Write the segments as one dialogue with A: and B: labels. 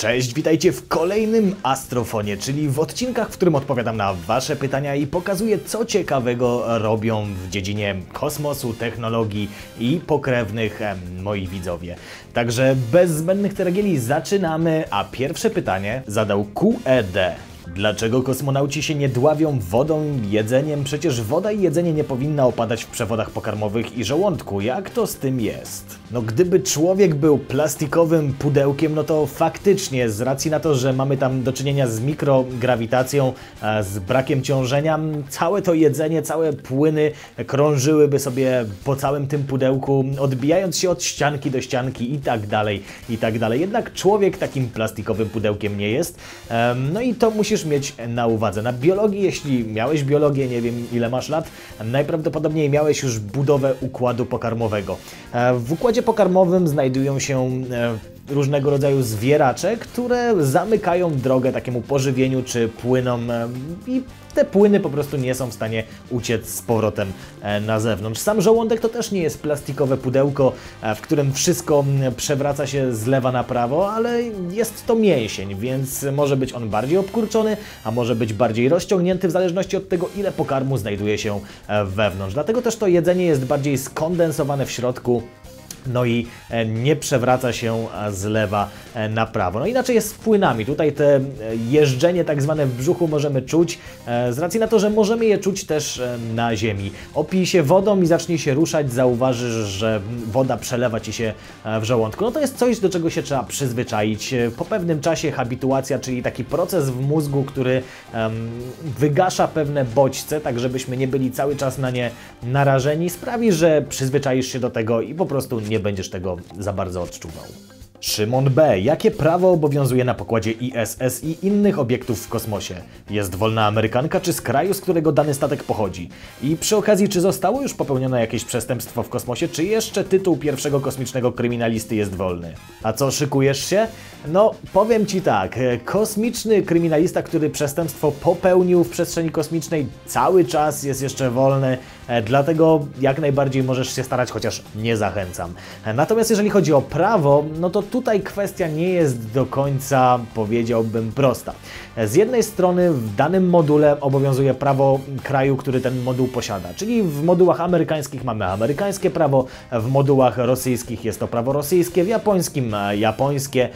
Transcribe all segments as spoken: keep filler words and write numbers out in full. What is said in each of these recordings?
A: Cześć, witajcie w kolejnym Astrofonie, czyli w odcinkach, w którym odpowiadam na Wasze pytania i pokazuję, co ciekawego robią w dziedzinie kosmosu, technologii i pokrewnych em, moi widzowie. Także bez zbędnych teregieli zaczynamy, a pierwsze pytanie zadał Q E D. Dlaczego kosmonauci się nie dławią wodą, jedzeniem? Przecież woda i jedzenie nie powinna opadać w przewodach pokarmowych i żołądku. Jak to z tym jest? No gdyby człowiek był plastikowym pudełkiem, no to faktycznie z racji na to, że mamy tam do czynienia z mikrograwitacją, z brakiem ciążenia, całe to jedzenie, całe płyny krążyłyby sobie po całym tym pudełku, odbijając się od ścianki do ścianki i tak dalej, i tak dalej. Jednak człowiek takim plastikowym pudełkiem nie jest. No i to musisz mieć na uwadze. Na biologii, jeśli miałeś biologię, nie wiem ile masz lat, najprawdopodobniej miałeś już budowę układu pokarmowego. W układzie pokarmowym znajdują się różnego rodzaju zwieracze, które zamykają drogę takiemu pożywieniu czy płynom i te płyny po prostu nie są w stanie uciec z powrotem na zewnątrz. Sam żołądek to też nie jest plastikowe pudełko, w którym wszystko przewraca się z lewa na prawo, ale jest to mięsień, więc może być on bardziej obkurczony, a może być bardziej rozciągnięty w zależności od tego, ile pokarmu znajduje się wewnątrz. Dlatego też to jedzenie jest bardziej skondensowane w środku, no i nie przewraca się z lewa na prawo. No inaczej jest z płynami. Tutaj te jeżdżenie tak zwane w brzuchu możemy czuć z racji na to, że możemy je czuć też na ziemi. Opij się wodą i zacznij się ruszać, zauważysz, że woda przelewa Ci się w żołądku. No to jest coś, do czego się trzeba przyzwyczaić. Po pewnym czasie habituacja, czyli taki proces w mózgu, który um, wygasza pewne bodźce, tak żebyśmy nie byli cały czas na nie narażeni, sprawi, że przyzwyczaisz się do tego i po prostu nie nie będziesz tego za bardzo odczuwał. Szymon B. Jakie prawo obowiązuje na pokładzie I S S i innych obiektów w kosmosie? Jest wolna Amerykanka czy z kraju, z którego dany statek pochodzi? I przy okazji, czy zostało już popełnione jakieś przestępstwo w kosmosie, czy jeszcze tytuł pierwszego kosmicznego kryminalisty jest wolny? A co, szykujesz się? No, powiem Ci tak, kosmiczny kryminalista, który przestępstwo popełnił w przestrzeni kosmicznej, cały czas jest jeszcze wolny, dlatego jak najbardziej możesz się starać, chociaż nie zachęcam. Natomiast jeżeli chodzi o prawo, no to tutaj kwestia nie jest do końca, powiedziałbym, prosta. Z jednej strony w danym module obowiązuje prawo kraju, który ten moduł posiada, czyli w modułach amerykańskich mamy amerykańskie prawo, w modułach rosyjskich jest to prawo rosyjskie, w japońskim japońskie,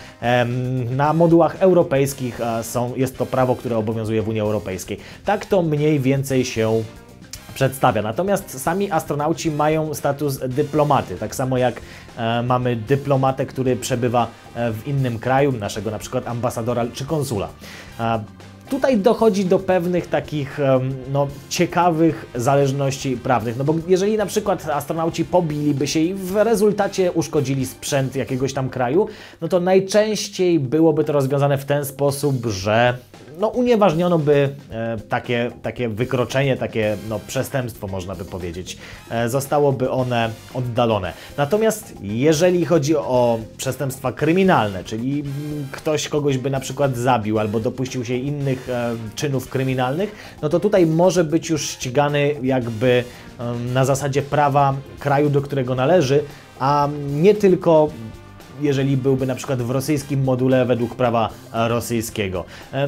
A: na modułach europejskich są, jest to prawo, które obowiązuje w Unii Europejskiej. Tak to mniej więcej się przedstawia. Natomiast sami astronauci mają status dyplomaty, tak samo jak e, mamy dyplomatę, który przebywa w innym kraju, naszego na przykład ambasadora czy konsula. E, Tutaj dochodzi do pewnych takich no, ciekawych zależności prawnych, no bo jeżeli na przykład astronauci pobiliby się i w rezultacie uszkodzili sprzęt jakiegoś tam kraju, no to najczęściej byłoby to rozwiązane w ten sposób, że no, unieważniono by e, takie, takie wykroczenie, takie no, przestępstwo, można by powiedzieć. E, zostałoby one oddalone. Natomiast jeżeli chodzi o przestępstwa kryminalne, czyli ktoś kogoś by na przykład zabił albo dopuścił się innych e, czynów kryminalnych, no to tutaj może być już ścigany jakby e, na zasadzie prawa kraju, do którego należy, a nie tylko jeżeli byłby na przykład w rosyjskim module według prawa rosyjskiego. E,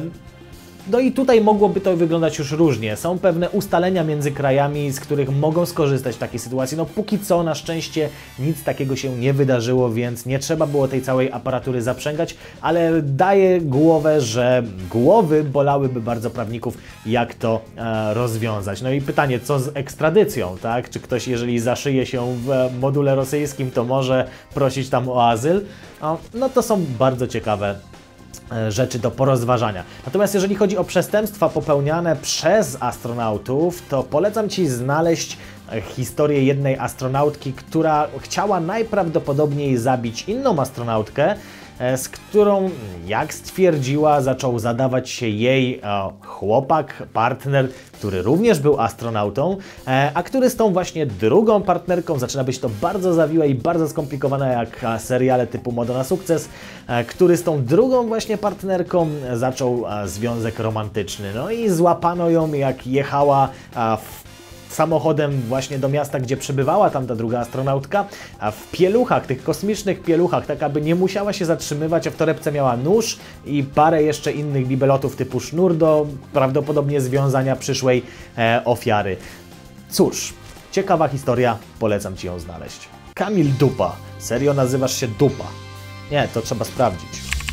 A: No i tutaj mogłoby to wyglądać już różnie. Są pewne ustalenia między krajami, z których mogą skorzystać w takiej sytuacji. No póki co na szczęście nic takiego się nie wydarzyło, więc nie trzeba było tej całej aparatury zaprzęgać, ale daje głowę, że głowy bolałyby bardzo prawników, jak to e, rozwiązać. No i pytanie, co z ekstradycją, tak? Czy ktoś, jeżeli zaszyje się w module rosyjskim, to może prosić tam o azyl? No, no to są bardzo ciekawe rzeczy do porozważania. Natomiast jeżeli chodzi o przestępstwa popełniane przez astronautów, to polecam Ci znaleźć historię jednej astronautki, która chciała najprawdopodobniej zabić inną astronautkę, z którą, jak stwierdziła, zaczął zadawać się jej chłopak, partner, który również był astronautą, a który z tą właśnie drugą partnerką, zaczyna być to bardzo zawiłe i bardzo skomplikowane jak seriale typu Moda na sukces, który z tą drugą właśnie partnerką zaczął związek romantyczny. No i złapano ją, jak jechała w samochodem właśnie do miasta, gdzie przebywała tam ta druga astronautka, a w pieluchach, tych kosmicznych pieluchach, tak aby nie musiała się zatrzymywać, a w torebce miała nóż i parę jeszcze innych bibelotów typu sznur do prawdopodobnie związania przyszłej e, ofiary. Cóż, ciekawa historia, polecam Ci ją znaleźć. Kamil Dupa. Serio nazywasz się Dupa? Nie, to trzeba sprawdzić.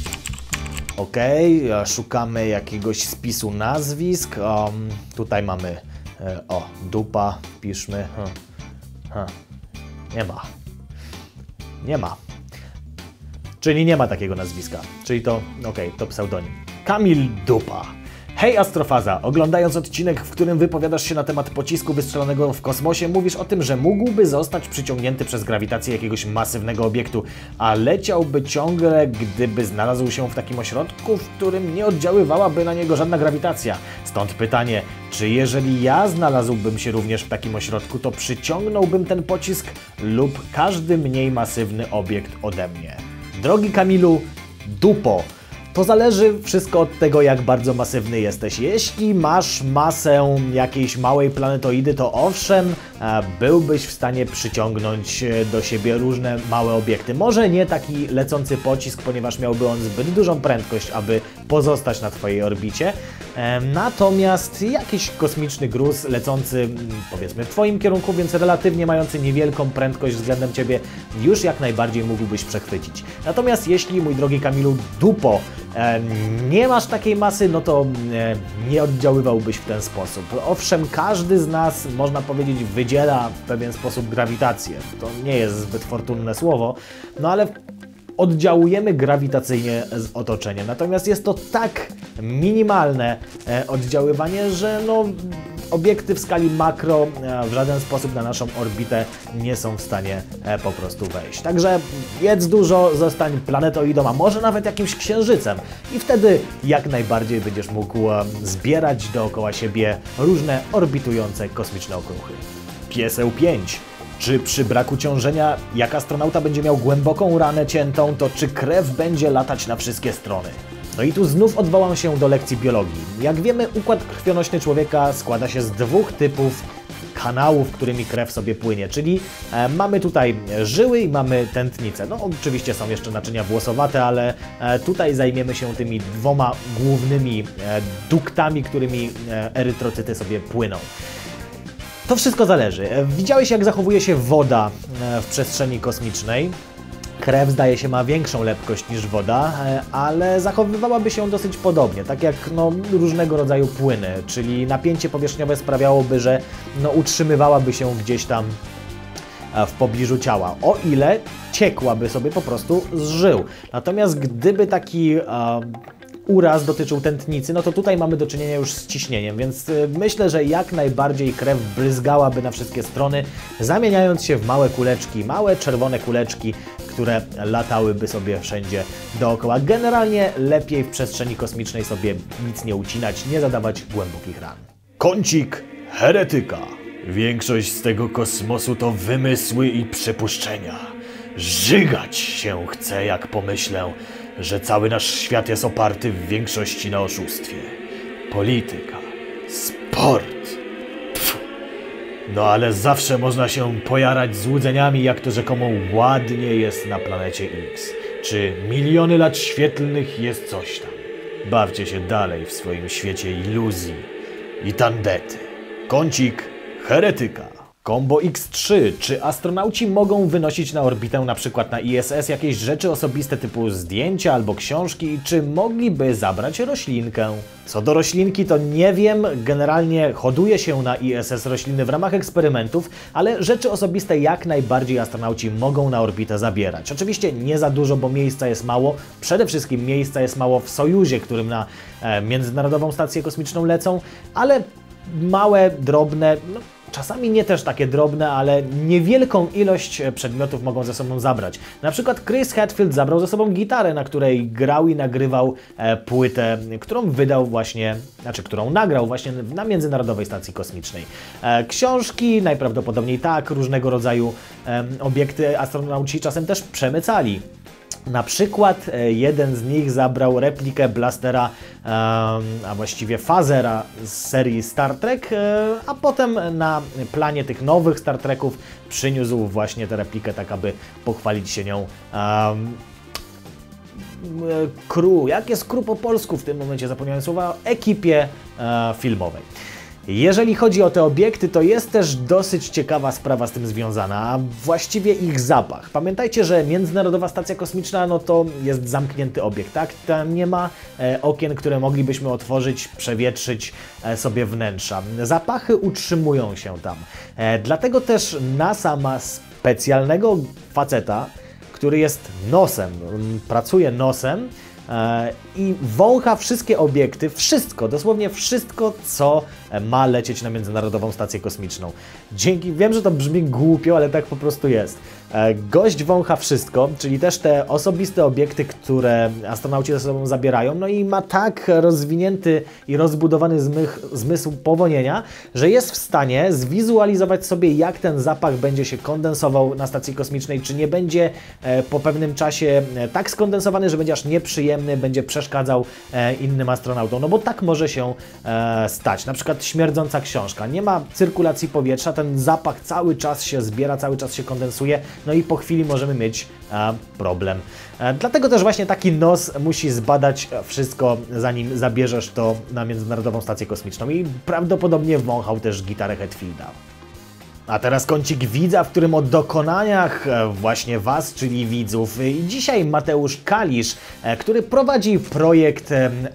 A: Okej, okay, szukamy jakiegoś spisu nazwisk. Um, tutaj mamy, e, o, Dupa, piszmy. Hm. Hm. Nie ma. Nie ma. Czyli nie ma takiego nazwiska. Czyli to, okej, okay, to pseudonim. Kamil Dupa. Hej Astrofaza, oglądając odcinek, w którym wypowiadasz się na temat pocisku wystrzelonego w kosmosie, mówisz o tym, że mógłby zostać przyciągnięty przez grawitację jakiegoś masywnego obiektu, a leciałby ciągle, gdyby znalazł się w takim ośrodku, w którym nie oddziaływałaby na niego żadna grawitacja. Stąd pytanie, czy jeżeli ja znalazłbym się również w takim ośrodku, to przyciągnąłbym ten pocisk lub każdy mniej masywny obiekt ode mnie? Drogi Kamilu, Dupo, to zależy wszystko od tego, jak bardzo masywny jesteś. Jeśli masz masę jakiejś małej planetoidy, to owszem, byłbyś w stanie przyciągnąć do siebie różne małe obiekty. Może nie taki lecący pocisk, ponieważ miałby on zbyt dużą prędkość, aby pozostać na Twojej orbicie. Natomiast jakiś kosmiczny gruz lecący, powiedzmy, w Twoim kierunku, więc relatywnie mający niewielką prędkość względem Ciebie, już jak najbardziej mógłbyś przechwycić. Natomiast jeśli, mój drogi Kamilu Dupo, nie masz takiej masy, no to nie oddziaływałbyś w ten sposób. Owszem, każdy z nas, można powiedzieć, wydziela w pewien sposób grawitację. To nie jest zbyt fortunne słowo, no ale oddziałujemy grawitacyjnie z otoczeniem. Natomiast jest to tak minimalne oddziaływanie, że no, obiekty w skali makro w żaden sposób na naszą orbitę nie są w stanie po prostu wejść. Także jedz dużo, zostań planetoidą, a może nawet jakimś księżycem i wtedy jak najbardziej będziesz mógł zbierać dookoła siebie różne orbitujące kosmiczne okruchy. Pieseł pięć. Czy przy braku ciążenia, jak astronauta będzie miał głęboką ranę ciętą, to czy krew będzie latać na wszystkie strony? No i tu znów odwołam się do lekcji biologii. Jak wiemy, układ krwionośny człowieka składa się z dwóch typów kanałów, którymi krew sobie płynie, czyli e, mamy tutaj żyły i mamy tętnice. No oczywiście są jeszcze naczynia włosowate, ale e, tutaj zajmiemy się tymi dwoma głównymi e, duktami, którymi e, erytrocyty sobie płyną. To wszystko zależy. Widziałeś, jak zachowuje się woda w przestrzeni kosmicznej. Krew, zdaje się, ma większą lepkość niż woda, ale zachowywałaby się dosyć podobnie, tak jak no, różnego rodzaju płyny, czyli napięcie powierzchniowe sprawiałoby, że no, utrzymywałaby się gdzieś tam w pobliżu ciała, o ile ciekłaby sobie po prostu z żył. Natomiast gdyby taki e, uraz dotyczył tętnicy, no to tutaj mamy do czynienia już z ciśnieniem, więc y, myślę, że jak najbardziej krew bryzgałaby na wszystkie strony, zamieniając się w małe kuleczki, małe czerwone kuleczki, które latałyby sobie wszędzie dookoła. Generalnie lepiej w przestrzeni kosmicznej sobie nic nie ucinać, nie zadawać głębokich ran. Kącik heretyka. Większość z tego kosmosu to wymysły i przypuszczenia. Żygać się chce, jak pomyślę, że cały nasz świat jest oparty w większości na oszustwie. Polityka, sport. Pff. No ale zawsze można się pojarać złudzeniami, jak to rzekomo ładnie jest na planecie X. Czy miliony lat świetlnych jest coś tam. Bawcie się dalej w swoim świecie iluzji i tandety. Kącik heretyka. Combo X trzy. Czy astronauci mogą wynosić na orbitę, na przykład na I S S, jakieś rzeczy osobiste typu zdjęcia albo książki i czy mogliby zabrać roślinkę? Co do roślinki, to nie wiem, generalnie hoduje się na I S S rośliny w ramach eksperymentów, ale rzeczy osobiste jak najbardziej astronauci mogą na orbitę zabierać. Oczywiście nie za dużo, bo miejsca jest mało, przede wszystkim miejsca jest mało w Sojuzie, którym na e, Międzynarodową Stację Kosmiczną lecą, ale małe, drobne, no, czasami nie też takie drobne, ale niewielką ilość przedmiotów mogą ze sobą zabrać. Na przykład Chris Hadfield zabrał ze sobą gitarę, na której grał i nagrywał e, płytę, którą wydał właśnie, znaczy którą nagrał właśnie na Międzynarodowej Stacji Kosmicznej. E, książki, najprawdopodobniej tak, różnego rodzaju e, obiekty astronauci czasem też przemycali. Na przykład e, jeden z nich zabrał replikę blastera, e, a właściwie fazera z serii Star Trek, e, a potem na planie tych nowych Star Treków przyniósł właśnie tę replikę, tak aby pochwalić się nią. E, crew, jak jest crew po polsku w tym momencie, zapomniałem słowa, ekipie e, filmowej. Jeżeli chodzi o te obiekty, to jest też dosyć ciekawa sprawa z tym związana, a właściwie ich zapach. Pamiętajcie, że Międzynarodowa Stacja Kosmiczna no to jest zamknięty obiekt, tak? Tam nie ma e, okien, które moglibyśmy otworzyć, przewietrzyć e, sobie wnętrza. Zapachy utrzymują się tam. E, dlatego też NASA ma specjalnego faceta, który jest nosem, pracuje nosem, i wącha wszystkie obiekty, wszystko, dosłownie wszystko, co ma lecieć na Międzynarodową Stację Kosmiczną. Dzięki, wiem, że to brzmi głupio, ale tak po prostu jest. Gość wącha wszystko, czyli też te osobiste obiekty, które astronauci ze sobą zabierają, no i ma tak rozwinięty i rozbudowany zmych, zmysł powonienia, że jest w stanie zwizualizować sobie, jak ten zapach będzie się kondensował na stacji kosmicznej, czy nie będzie po pewnym czasie tak skondensowany, że będzie aż nieprzyjemny, będzie przeszkadzał innym astronautom, no bo tak może się stać. Na przykład śmierdząca książka. Nie ma cyrkulacji powietrza, ten zapach cały czas się zbiera, cały czas się kondensuje, no i po chwili możemy mieć e, problem. E, dlatego też właśnie taki nos musi zbadać wszystko, zanim zabierzesz to na Międzynarodową Stację Kosmiczną i prawdopodobnie wąchał też gitarę Hetfielda. A teraz kącik widza, w którym o dokonaniach właśnie Was, czyli widzów. I dzisiaj Mateusz Kalisz, który prowadzi projekt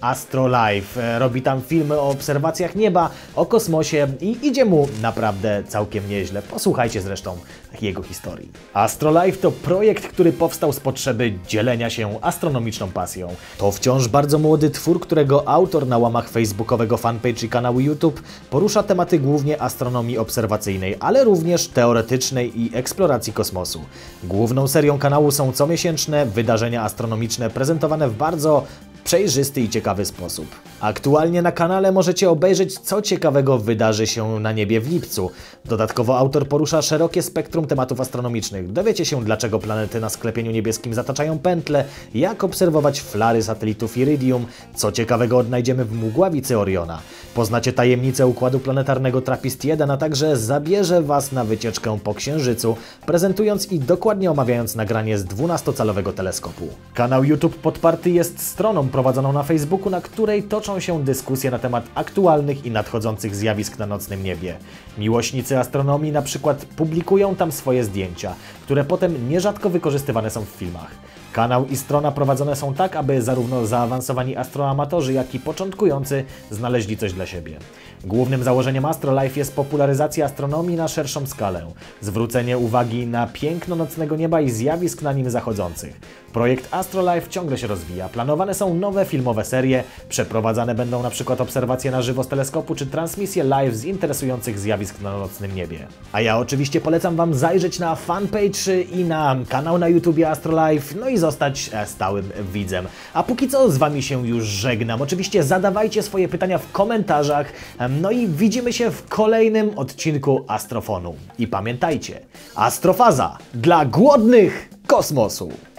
A: Astrolife. Robi tam filmy o obserwacjach nieba, o kosmosie i idzie mu naprawdę całkiem nieźle. Posłuchajcie zresztą jego historii. Astrolife to projekt, który powstał z potrzeby dzielenia się astronomiczną pasją. To wciąż bardzo młody twór, którego autor na łamach facebookowego fanpage i kanału YouTube porusza tematy głównie astronomii obserwacyjnej, ale również teoretycznej i eksploracji kosmosu. Główną serią kanału są comiesięczne wydarzenia astronomiczne prezentowane w bardzo przejrzysty i ciekawy sposób. Aktualnie na kanale możecie obejrzeć, co ciekawego wydarzy się na niebie w lipcu. Dodatkowo autor porusza szerokie spektrum tematów astronomicznych. Dowiecie się, dlaczego planety na sklepieniu niebieskim zataczają pętle, jak obserwować flary satelitów Iridium, co ciekawego odnajdziemy w mgławicy Oriona. Poznacie tajemnicę układu planetarnego Trappist jeden, a także zabierze Was na wycieczkę po Księżycu, prezentując i dokładnie omawiając nagranie z dwunastocalowego teleskopu. Kanał YouTube podparty jest stroną prowadzoną na Facebooku, na której toczą się dyskusje na temat aktualnych i nadchodzących zjawisk na nocnym niebie. Miłośnicy astronomii na przykład publikują tam swoje zdjęcia, które potem nierzadko wykorzystywane są w filmach. Kanał i strona prowadzone są tak, aby zarówno zaawansowani astroamatorzy, jak i początkujący znaleźli coś dla siebie. Głównym założeniem Astrolife jest popularyzacja astronomii na szerszą skalę, zwrócenie uwagi na piękno nocnego nieba i zjawisk na nim zachodzących. Projekt Astrolife ciągle się rozwija, planowane są nowe filmowe serie, przeprowadzane będą na przykład obserwacje na żywo z teleskopu czy transmisje live z interesujących zjawisk na nocnym niebie. A ja oczywiście polecam Wam zajrzeć na fanpage i na kanał na YouTubie Astrolife, no i zostać stałym widzem. A póki co z Wami się już żegnam. Oczywiście zadawajcie swoje pytania w komentarzach, no i widzimy się w kolejnym odcinku Astrofonu. I pamiętajcie, astrofaza dla głodnych kosmosu!